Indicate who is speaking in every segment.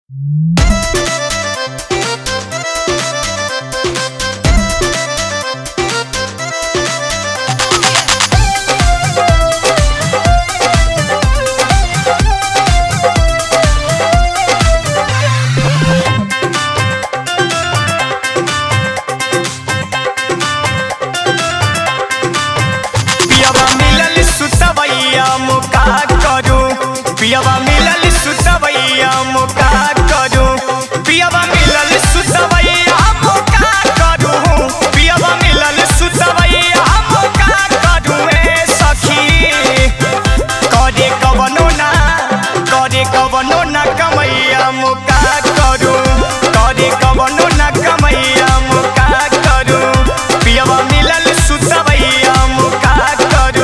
Speaker 1: पियावा मिलल सुतवैया मुका करू पियावा मिलल सुतवैया मुका करू पियावा मिलल सुतवैया मुका करू ए सखी करे कवनो ना कमैया मुका करू करे कवनो ना कमैया मुका करू पियावा मिलल सुतवैया मुका करू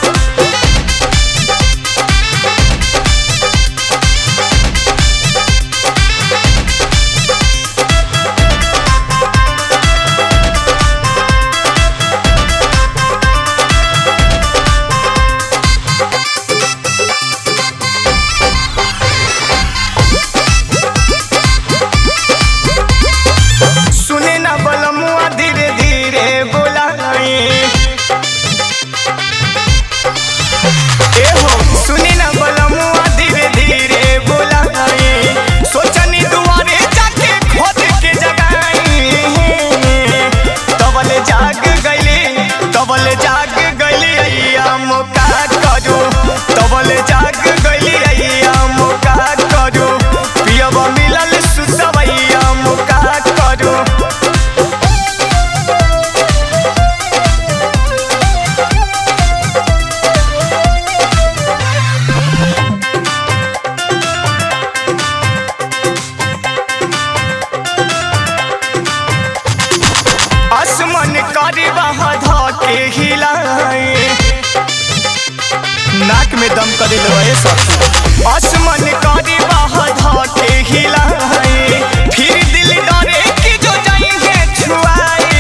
Speaker 1: नाक में दम कर लो सखी आसमान करे बाहर के हिलाए फिर दिल डरे कि जो जाएंगे छुआए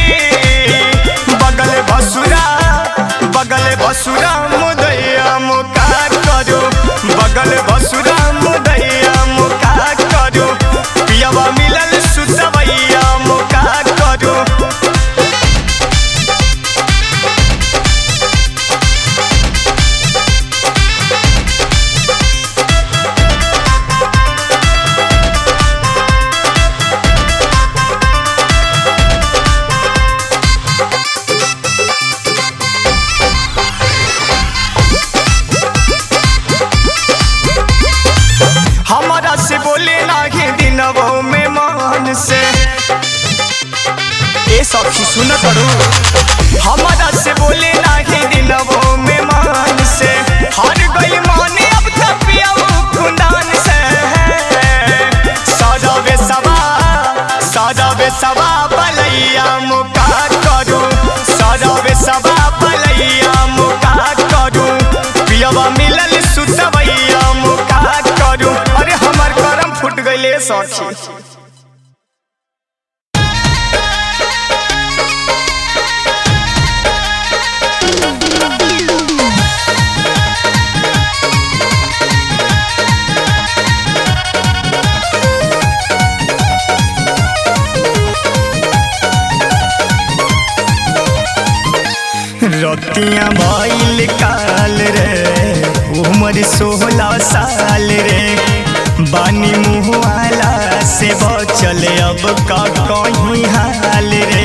Speaker 1: बगल बसुरा मुदैया मुका करो बगल बसुरा मुदैया मुका करो पियावा मिलल सुतवैया मुका करो सखी सुन करो हमारा से बोले नाही दिनवो में मान से हर गई माने अब तक पियाऊ खुदान से सदावे सवा बलैया मुका करो सदावे सवा बलैया मुका करो पियावा मिलल सुतवैया मुका करो अरे हमार करम फुट गइले सखी रतियां भइल काल रे उम्र 16 साल रे बानी मुहाला से बचल अब का कहीं हाल रे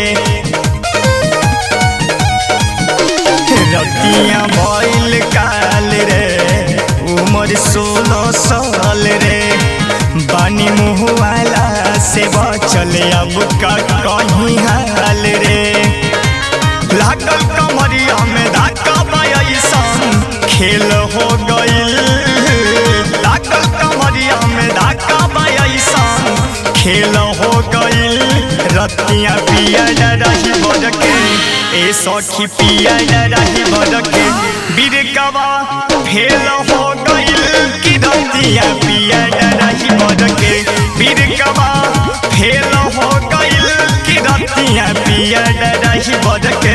Speaker 1: रतियां भइल काल रे उम्र 16 साल रे बानी मुहाला से बचल अब का कहीं हाल रे लागल कमरिया में धक्का बायसन खेल हो गइल लागल कमरिया में धक्का बायसन खेल हो गइल रतियां पिया रही बड़के ए सखी पिया रही बड़के बिरकवा फेल हो गइल कि रतियां पिया रही बड़के बिरकवा फेल हो गइल कि रतियां पिया रही बड़के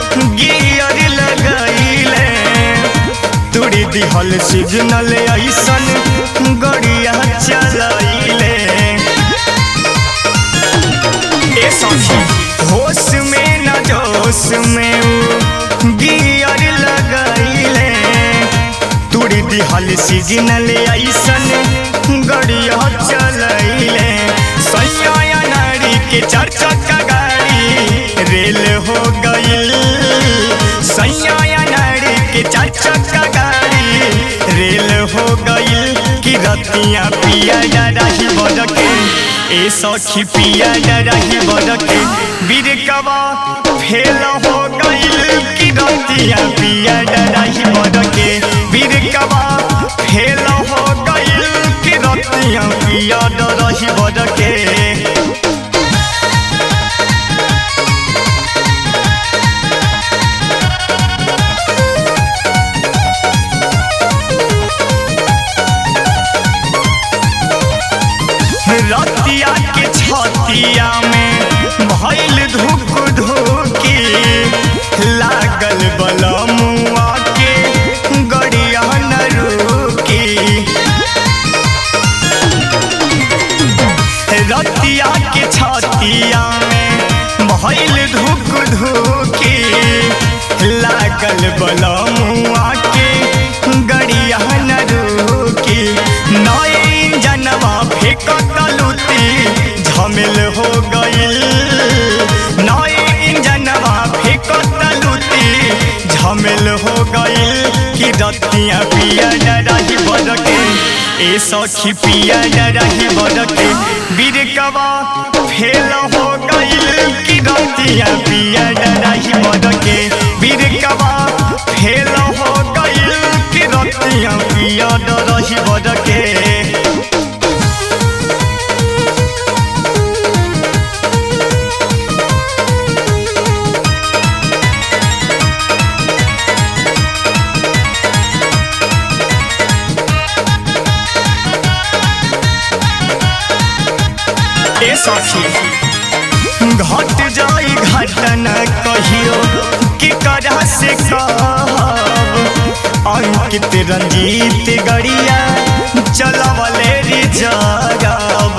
Speaker 1: गियर लगाइले तुड़ी दिहल सिग्नल ऐसन गड़िया चलाइले ए सखी होश में न जोश में गियर लगाइले तुड़ी दिहल सिग्नल ऐसन गड़िया चलाइले सैया नारी के चार चक्का गाड़ी रेल हो गइल सैया नारी के चार चक्का गाड़ी रेल हो गइल कि रतिया पिया डराही बड़के ए सखी पिया डराही बड़के बिरकवा फेल हो गइल कि रतिया पिया डराही बड़के बिरकवा फेल हो गइल कि रतिया पिया डराही बड़के रतिया के छतिया में भइल धुक धुकी लागल बलमुआ के गड़िया न रुकी रतिया के छतिया में भइल धुक धुकी लागल बलमुआ के गड़िया न रुकी नए इंजनवा फेंकत झमेल हो गइल नए इंजनवा फेंकत लूटी झमेल हो गइल कि रतिया पिया डराही बड़के ए सखी पिया डराही बड़के बिरकवा फेल हो गइल कि रतिया पिया डराही बड़के बिरकवा फेल हो गइल कि रतिया पिया डराही बड़के घट जाई घटना कहियो कि करा से कहब अंकित रंजीत गड़िया चलवले रिजर्व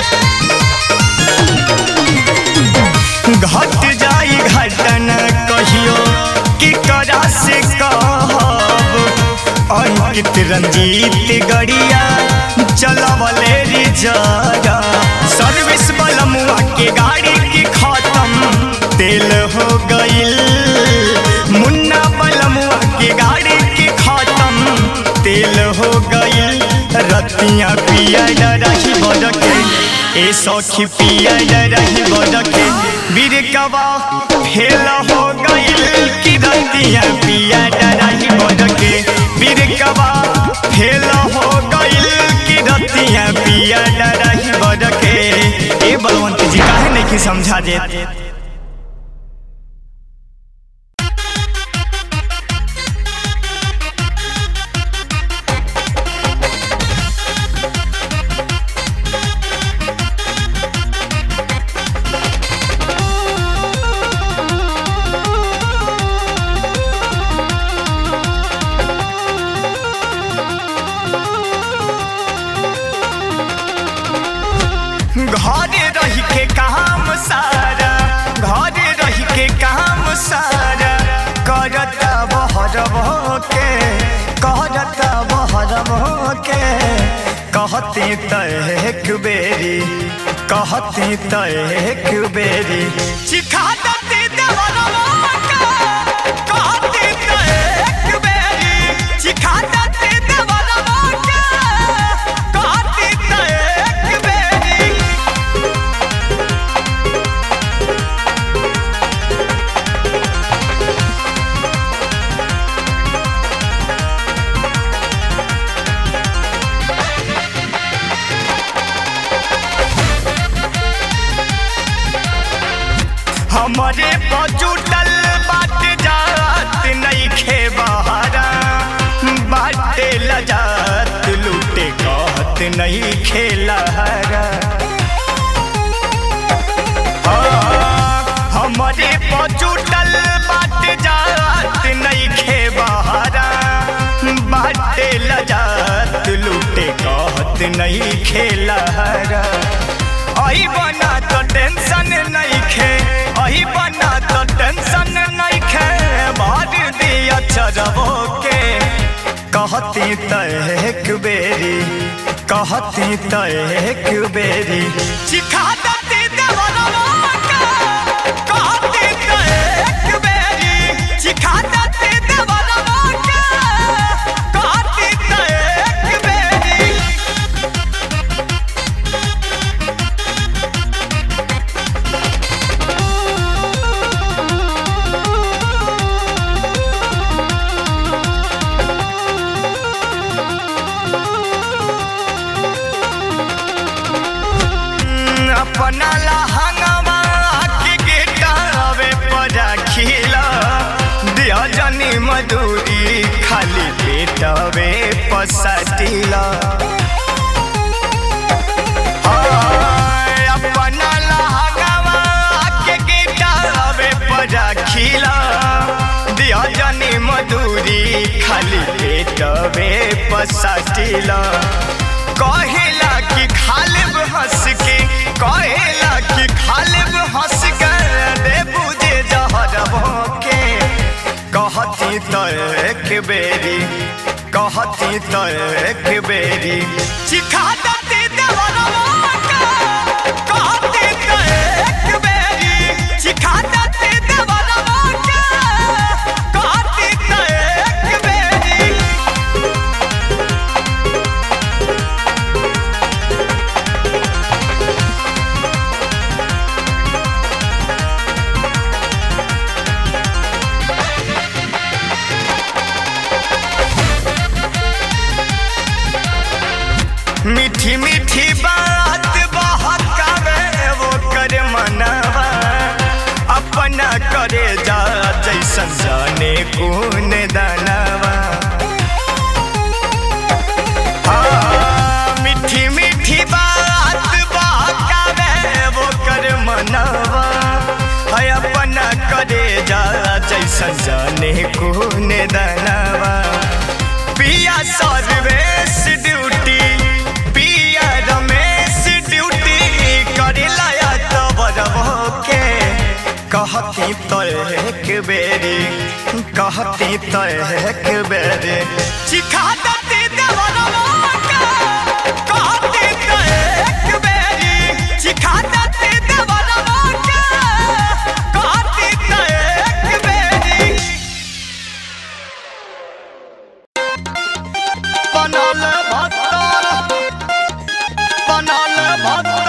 Speaker 1: घट जाई घटना कहियो कि करा से कहब अंकित रंजीत गड़िया चलवले रिजर्व सर्विस बलमुआ के गाड़ी की खत्म तेल हो गइल मुन्ना बलमुआ के गाड़ी की खत्म तेल हो गइल रतिया पिया डराही बड़के ए सखी पिया डराही बड़के बिरकवा फेल हो गइल कि रतिया पिया डराही बड़के बिरकवा फेल हो गइल कि रतिया पिया डराही बड़के ए बलवंत जी काहे नहीं समझा दे घरे रही के काम सारा घरे रही के काम सारा करता बहरबो के कहता बहरबो के कहती त एक बेरी कहती त एक बेरी सिखा देती देवरबो के कहती त एक बेरी सिखा देती देवरबो के कहती त एक बेरी हमारे बजुटल खेला अही बना तो टेंशन नहीं खे अही बना तो टेंशन नहीं खे बार दिया चरबो के कहती तो एक बेरी कहती तो एक बेरी चिखा देती देवरवा के कहती तो एक बेरी चिखा देती देवरवा के कहती तो एक बेरी अपना लहंगवा के गिटावे पर खिला दिया जनी मधुरी खाली पेटवे पसटिला अपना लहंगवा के गिटावे पर खिला दिया जनी मधुरी खाली पेटवे पसटिला कहेला कि खालिब हंस के कहेला कि खालिब हंस के दे बुझे जहरबो के कहती तो एक बेरी कहती तो एक बेरी चिखा देती देवरवा के कहती तो एक बेरी चिखा देती देवरवा के कहती तो एक बेरी मीठी मीठी बात बहकावे वो करे मनवा अपना करे जा जैसन जाने कौन दानवा मीठी मीठी बात बहकावे वो करे मनवा है अपना करे जा जैसन जाने कौन दानवा पिया सर्वेश ड्यूटी कहती तो एक बेरी कहती तो एक बेरी चिखा देती देवरवा के कहती तो एक बेरी चिखा देती देवरवा के कहती तो एक बेरी बनल भत्तर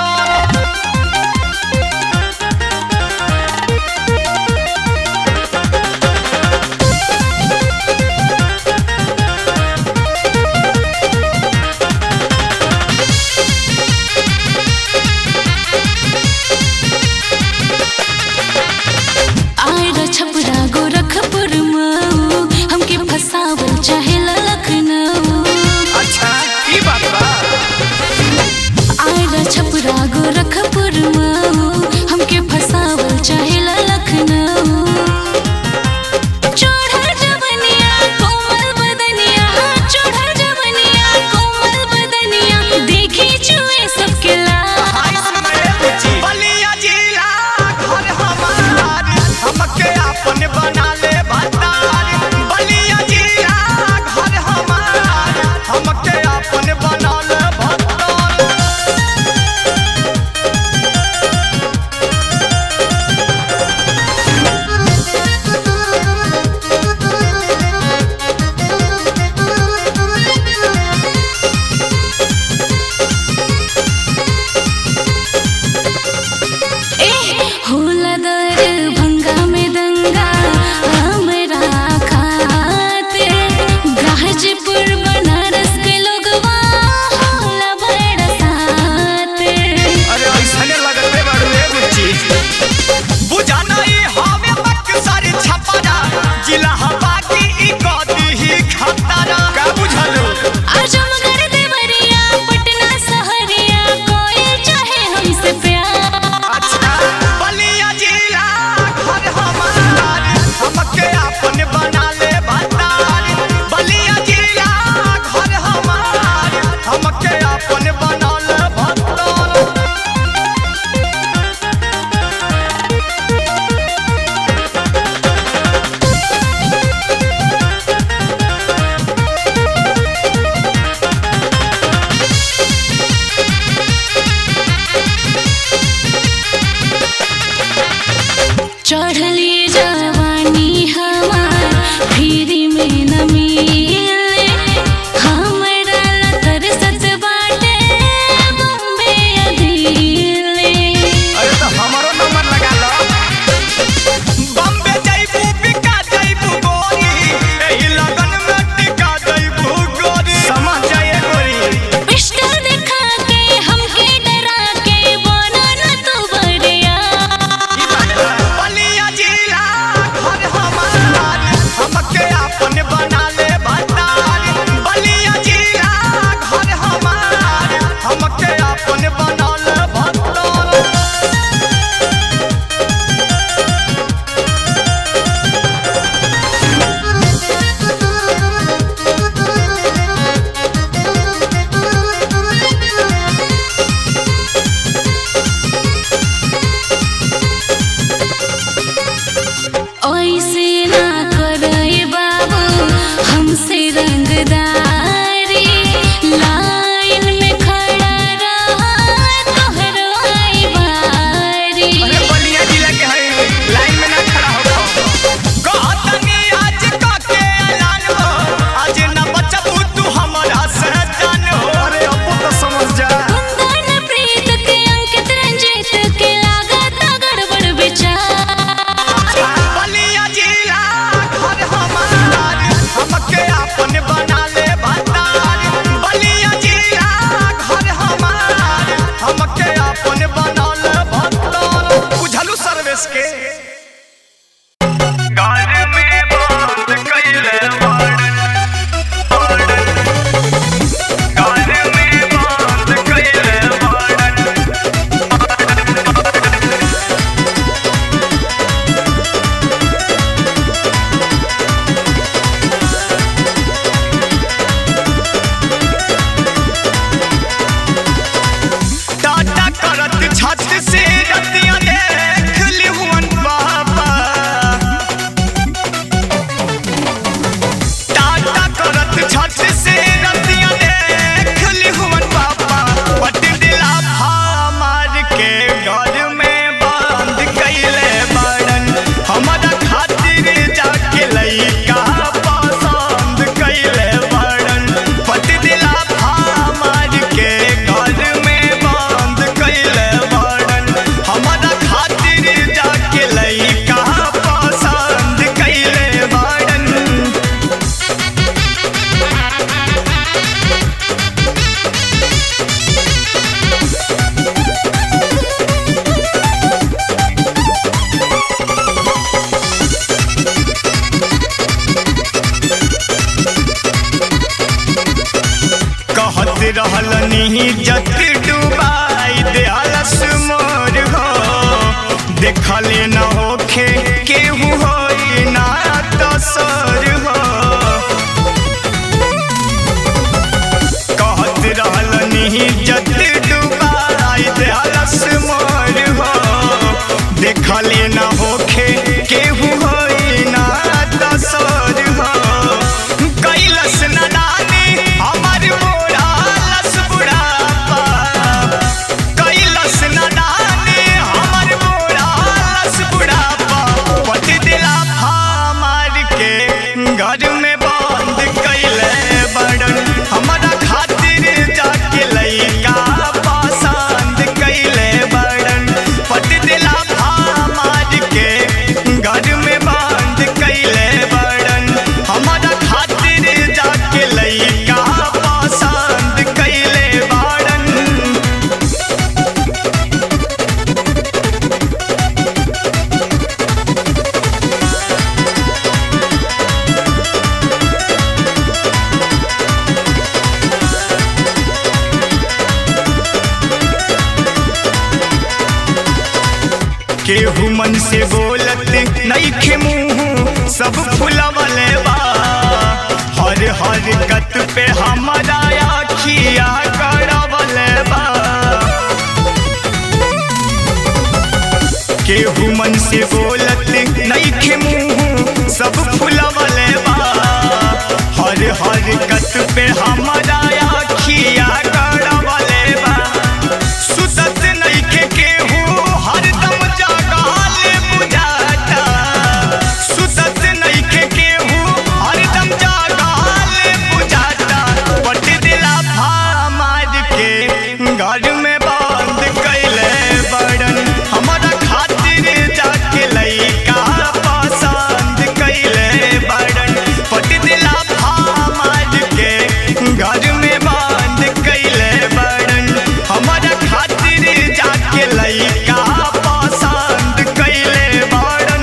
Speaker 1: इज्जत डुबाई देहलस मोर हो। देखले न होखे केहू होई ना तसर हो। कहत रहलन इज्जत डुबाई देहलस मोर हो। देखले न होखे केहू होई ना तसर हो। कैलस नादानी हमर मोरा लस बुढ़ापा। कैलस नादानी हमर मोरा लस बुढ़ापा। पट दिला मार के घर में बंद कैले बड़न। हमारा खातिर जाके लइका पसंद कैले बड़न। पट दिला मार के घर में बंद कैले बड़न। हमारा खातिर जाके लइका पसंद कैले बड़न। केहू मन से बोलत नइखे मुँह सब फुलवले बा। हर हरकत पे हमारा आखिया गड़वले बा। केहू मन से बोलत नइखे मुँह सब फुलवले बा। हर हरकत पे हमारा आखिया गड़वले बा। सुतत नइखे केहू हरदम जागाल बुझाता। सुतत नइखे केहू हरदम जागाल बुझाता। पट दिला मार के घर में बंद कैले बड़न। हमारा खातिर जाके लइका पसंद कैले बड़न। पट दिला मार के घर में बंद कैले बड़न। हमारा खातिर जाके लइका पसंद कैले बड़न।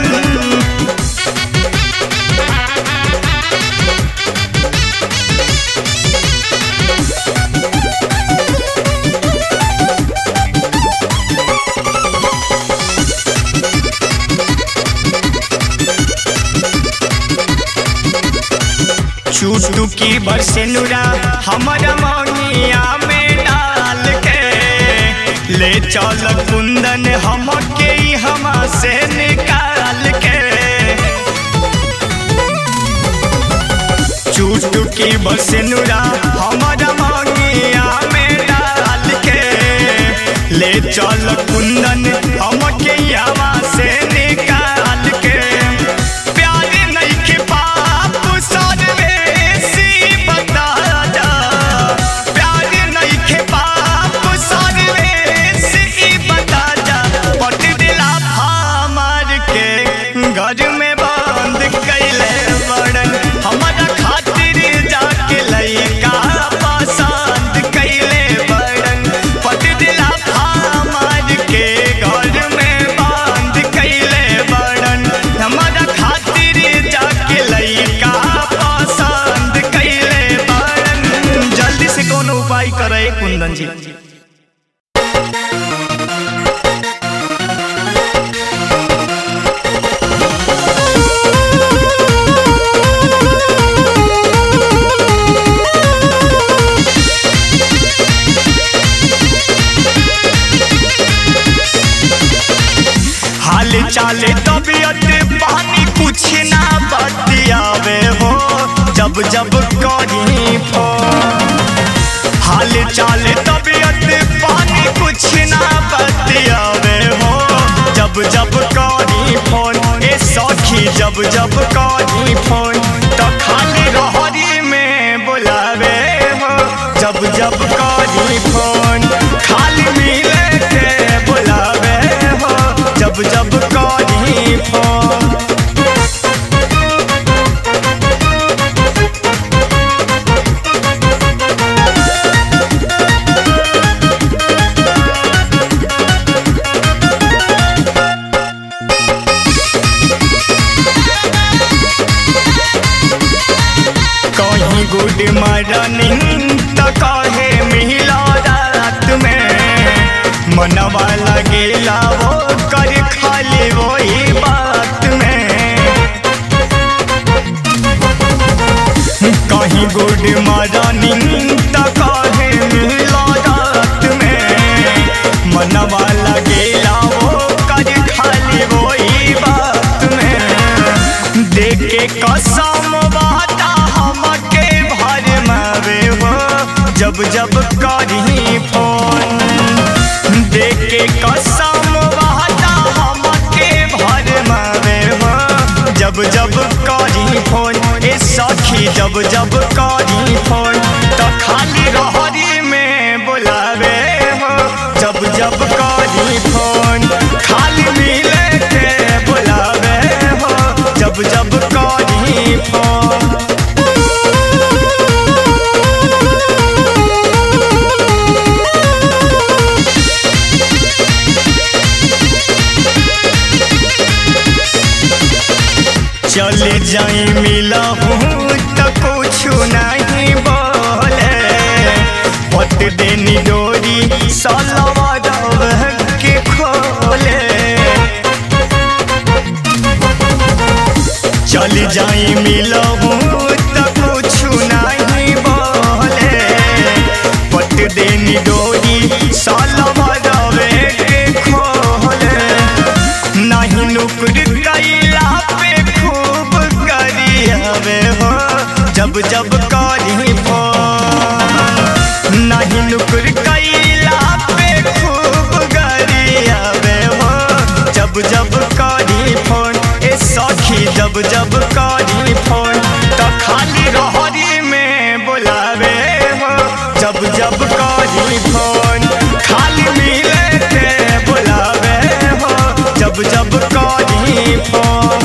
Speaker 1: चुटकी बरसे नुरा हमारा मंगिया में डाल के। ले चल कुंदन हमके हमा से निकाल के। चुटकी बरसे नुरा हमारा मंगिया में डाल के। ले चल कुंदन हमके हमा से निकाल के। प्यार नइखे पाप सर्वेसी बता जा। प्यार नइखे पाप सर्वेसी बता जा। पट दिला मार के घर में बंद कैले बड़न। हमारा खातिर जाके लइका पसंद कैले बड़न। पट दिला मार के घर में बंद कैले बड़न। हमारा खातिर जाके लइका पसंद कैले बड़न। जल्दी से कोनो उपाय करे कुंदन जी। हाल चाले तबियत पानी कुछ ना बतियावे हो। जब जब कहीं फोन हाल चाले तबियत पानी कुछ ना बतियावे हो। जब जब कहीं फोन ए सखी जब जब कहीं फोन तो खाली रहरी में बुलावे हो। जब जब कहीं फोन खाली मिले के बुलावे हो। जब जब कहीं फोन गुड मॉर्निंग तो कहे मिला कहीं गुड मॉर्निंग त कहे मिला रात में मनवा लगेला वो कर खाली वही बात में देखे कसम वादा हमके भर मावे हो जब जब करी फोन देखे कसम वादा हमके भर मावे हो जब जब करी फोन ए सखी जब जब करी फोन तो खाली रहरी में बुलावे हो जब जब करी फोन खाली मिले के बुलावे हो जब जब करी फोन। चले जाई मिला हूँ तो कुछ नहीं बोले पट देनी डोरी सालवा के खोले चले जाई मिला हूँ तो कुछ नहीं बोले पट देनी डोरी सालवा के खोले नहीं नुकर कैला पे हो जब जब करी फोन नहीं नुकर कैला पे खूब गरियावे हो जब जब करी फोन ए सखी जब जब करी फोन तो खाली रहरी में बुलावे हो जब जब करी फोन खाली मिले के बुलावे हो जब जब करी फोन।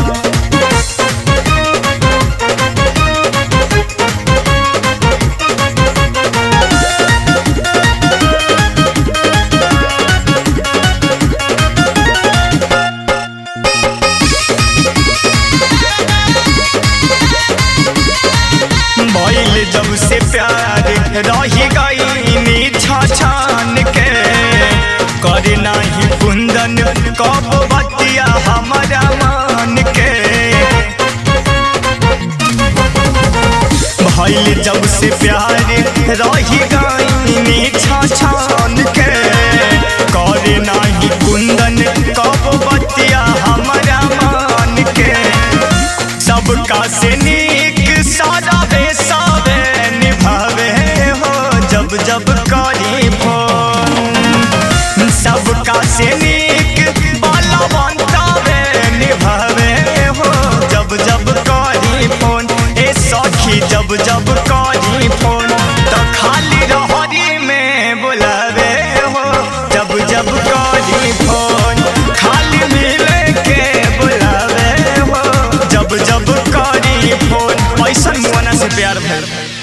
Speaker 1: जब से प्यार रही गई छान के करे नहीं कुंदन कब बतिया हमारा मान के भइल जब से प्यार रही गई छान के करे नहीं कुंदन कब बतिया हमारा मान के सबका से नीक सारा बेसावे निभावे हो जब जब करी फोन सबका से नीक बलवंतावे निभावे हो जब जब करी फोन ए सखी जब जब करी फोन तो खाली रहरी में बुलावे हो जब जब करी फोन खाली मिले के बुलावे हो जब जब करी फोन ऐसा मुआना से प्यार भर।